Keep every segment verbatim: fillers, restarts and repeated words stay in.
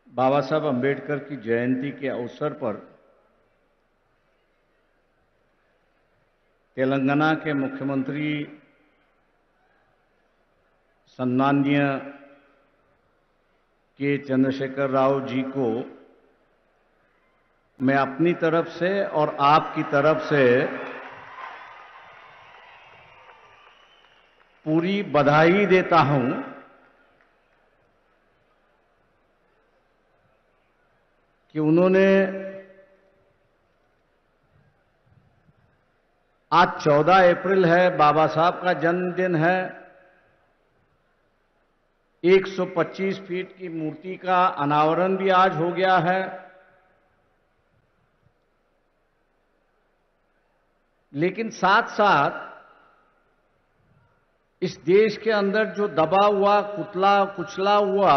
बाबा साहब अंबेडकर की जयंती के अवसर पर तेलंगाना के मुख्यमंत्री सम्माननीय के चंद्रशेखर राव जी को मैं अपनी तरफ से और आपकी तरफ से पूरी बधाई देता हूं कि उन्होंने आज चौदह अप्रैल है, बाबा साहब का जन्मदिन है। एक सौ पच्चीस फीट की मूर्ति का अनावरण भी आज हो गया है। लेकिन साथ साथ इस देश के अंदर जो दबा हुआ, कुचला कुचला हुआ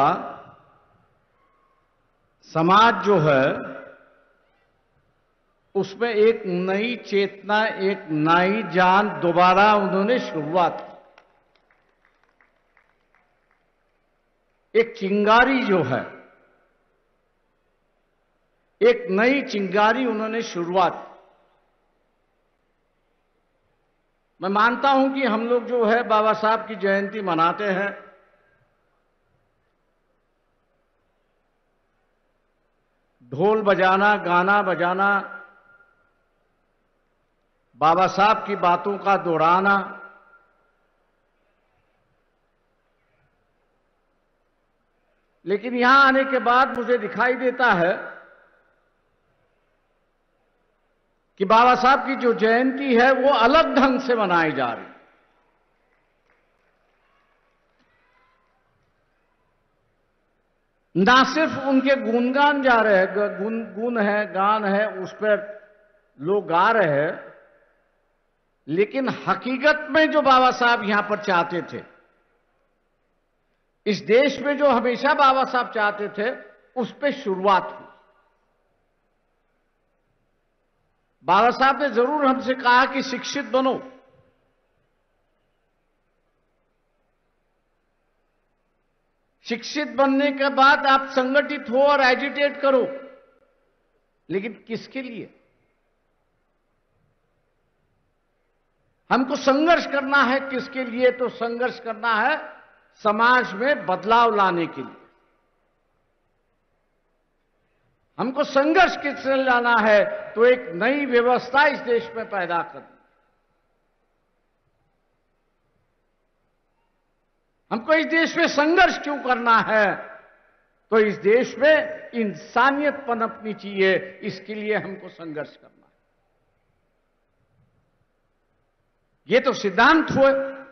समाज जो है, उसमें एक नई चेतना, एक नई जान दोबारा उन्होंने शुरुआत की। एक चिंगारी जो है, एक नई चिंगारी उन्होंने शुरुआत की। मैं मानता हूं कि हम लोग जो है बाबा साहब की जयंती मनाते हैं, ढोल बजाना, गाना बजाना, बाबा साहब की बातों का दोहराना, लेकिन यहां आने के बाद मुझे दिखाई देता है कि बाबा साहब की जो जयंती है वो अलग ढंग से मनाई जा रही है। ना सिर्फ उनके गुणगान जा रहे हैं, गुण गुण है, गान है, उस पर लोग गा रहे हैं, लेकिन हकीकत में जो बाबा साहब यहां पर चाहते थे, इस देश में जो हमेशा बाबा साहब चाहते थे, उस पर शुरुआत हुई। बाबा साहब ने जरूर हमसे कहा कि शिक्षित बनो, शिक्षित बनने के बाद आप संगठित हो और एजिटेट करो, लेकिन किसके लिए? हमको संघर्ष करना है। किसके लिए? तो संघर्ष करना है समाज में बदलाव लाने के लिए। हमको संघर्ष किससे लाना है? तो एक नई व्यवस्था इस देश में पैदा करनी। हमको इस देश में संघर्ष क्यों करना है? तो इस देश में इंसानियत पनपनी चाहिए, इसके लिए हमको संघर्ष करना है। ये तो सिद्धांत हुए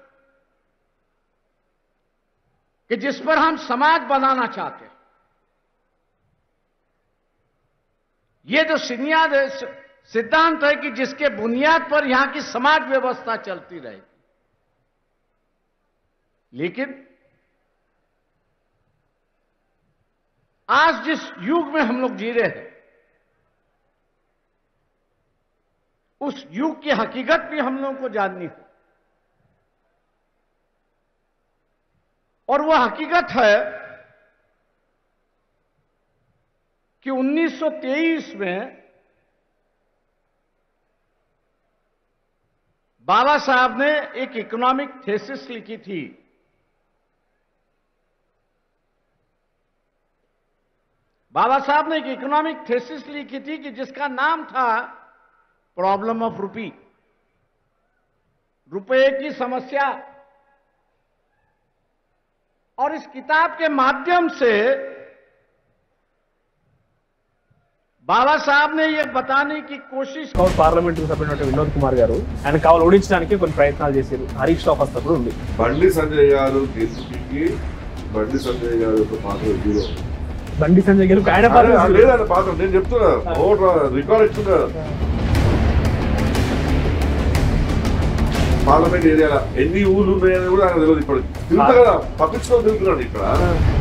कि जिस पर हम समाज बनाना चाहते हैं। ये जो बुनियाद सिद्धांत है कि जिसके बुनियाद पर यहां की समाज व्यवस्था चलती रहेगी। लेकिन आज जिस युग में हम लोग जी रहे हैं, उस युग की हकीकत भी हम लोगों को जाननी हो। और वह हकीकत है कि उन्नीस सौ तेईस में बाबा साहब ने एक इकोनॉमिक थीसिस लिखी थी। बाबा साहब ने एक इकोनॉमिक थीसिस लिखी थी कि जिसका नाम था प्रॉब्लम ऑफ रूपी, रुपए की समस्या। और इस किताब के माध्यम से బాబా సాబ్ నే ये बताने की कोशिश కౌల్ పార్లమెంట్ సభ్యుడు వినోద్ కుమార్ గారు ఆయన కావాలి ఓడించడానికి కొన్ని ప్రయత్నాలు చేశారు. హరీష్ రావు హస్తపుడు ఉంది. బండి సంజయ్ గారు కేసుకి బండి సంజయ్ గారు ఒక పాత్ర జీరో. బండి సంజయ్ గారు ఆయన పాత్ర లేదన్న పాత్ర నేను చెప్తున్నా. ఓట్ రికార్డ్ ఇస్తున్నా. పార్లమెంట్ ఏరియాలో ఎన్ని ఊళ్ళు ఉన్నాయని కూడా ఆయన తెలియదు. ఇప్పుడు తిరుగుతా కదా, పట్టించుకొని తిరుగుతున్నాడు ఇక్కడ.